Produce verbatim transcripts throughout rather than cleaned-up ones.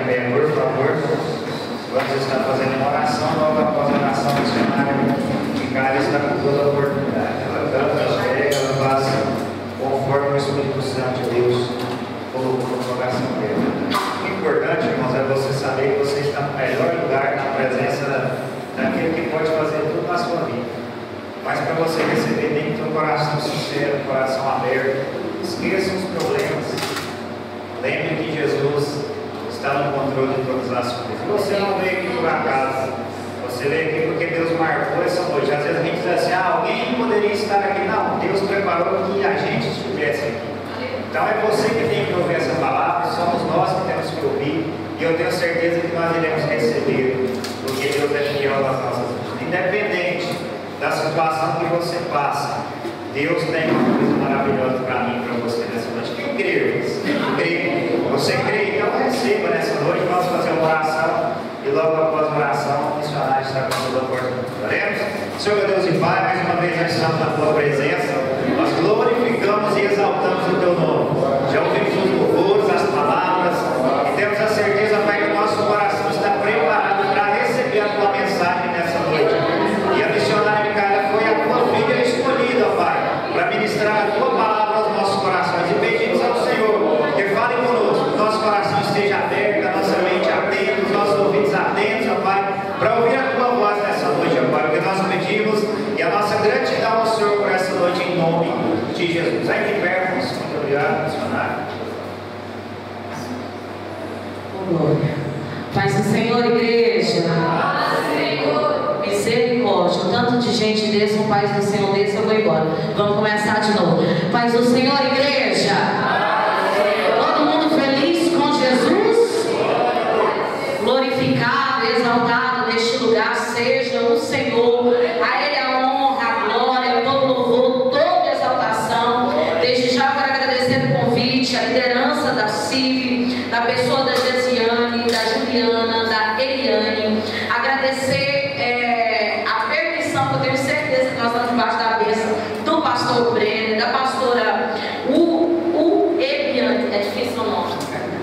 pé, por favor. Vamos estar fazendo uma oração, logo após a oração missionária. E Karen está com toda a oportunidade. Ela canta, ela pega, ela faz conforme o Espírito Santo de Deus colocou no coração dela. O importante, irmãos, é você saber que você está no melhor lugar, na presença daquele que pode fazer tudo na sua vida. Mas para você receber, tem que ter um coração sincero, um coração aberto. Esqueça os problemas. Lembre que Jesus está no controle de todas as coisas. Você não veio aqui por acaso. Você veio aqui porque Deus marcou essa noite. Às vezes a gente diz assim, ah, alguém poderia estar aqui. Não, Deus preparou que a gente estivesse aqui. Então é você que tem que ouvir essa palavra, somos nós que temos que ouvir. E eu tenho certeza que nós iremos receber, porque Deus é fiel nas nossas vidas. Independente da situação que você passa, Deus tem uma coisa maravilhosa para mim e para você nessa noite. Quem crê? Crê. Você crê? Então receba nessa noite. Vamos fazer uma oração e logo após a oração o missionário está com toda a oportunidade. Oremos? Senhor meu Deus e Pai, mais uma vez nós estamos na tua presença. Nós glorificamos e exaltamos o teu nome. Já ouvimos os louvores, as palavras e temos a certeza, Pai, que o nosso coração está preparado para receber a tua mensagem nessa noite. E a missionária Micaela foi a tua filha escolhida, Pai, para ministrar a tua palavra aos nossos corações. E pedimos ao Senhor que fale conosco, que nosso coração esteja aberto, a nossa mente atenta, os nossos ouvidos atentos, ó Pai, para ouvir a tua voz nessa noite, ó Pai, o que nós pedimos e a nossa gratidão ao Senhor por essa noite em nome de Jesus. Aí que perto, muito obrigado, missionário. Glória. Paz do Senhor, igreja. Paz do Senhor. Misericórdia. Um tanto de gente desse, um paz do Senhor desse, eu vou embora. Vamos começar de novo. Paz do Senhor, igreja. Paz do Senhor. Todo mundo feliz com Jesus? Glorificado, exaltado neste lugar seja o Senhor. A Ele a honra, a glória, todo louvor, toda exaltação. Desde já eu quero agradecer o convite, a liderança da C I V, da pessoa da Gesiane, da Juliana, da Eliane. Agradecer é, a permissão, que eu tenho certeza que nós estamos debaixo da bênção do pastor Brenner, da pastora U, U Ebiane, é difícil o nome.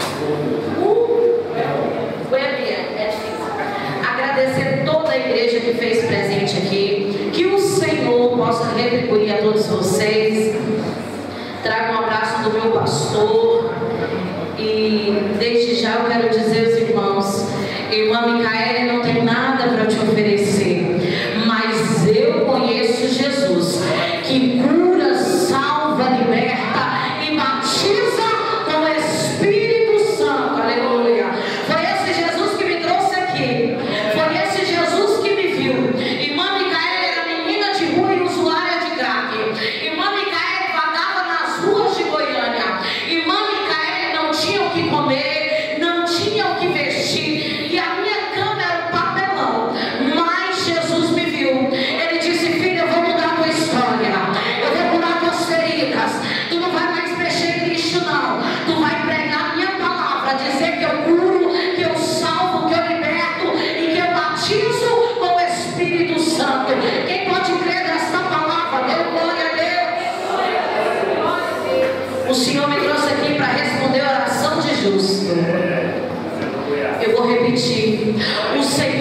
U Ebiane, é difícil. Agradecer toda a igreja que fez presente aqui. Que o Senhor possa retribuir a todos vocês. Trago um abraço do meu pastor. E desde já eu quero dizer aos irmãos, irmã Micaela, não tenho nada para te oferecer, mas eu conheço Jesus, que cura, salva, liberta e batiza com o Espírito Santo. Aleluia. Foi esse Jesus que me trouxe aqui. Foi esse Jesus que me viu. Irmã Micaela era menina de rua e usuária de crack. Irmã Micaela vagava nas ruas de Goiânia. Irmã Micaela não tinha o que comer, não tinha o que vestir, e a minha cama era um papelão. Mas Jesus me viu. Ele disse: filha, eu vou mudar a tua história, eu vou mudar tuas feridas. Tu não vai mais mexer em lixo, não. Tu vai pregar a minha palavra, dizer que eu curo, que eu salvo, que eu liberto e que eu batizo com o Espírito Santo. Quem pode crer nessa palavra? Dê glória a Deus. O Senhor me trouxe aqui para responder a oração de justo. Eu vou repetir. O Senhor